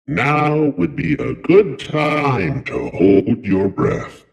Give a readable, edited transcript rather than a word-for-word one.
Now would be a good time to hold your breath.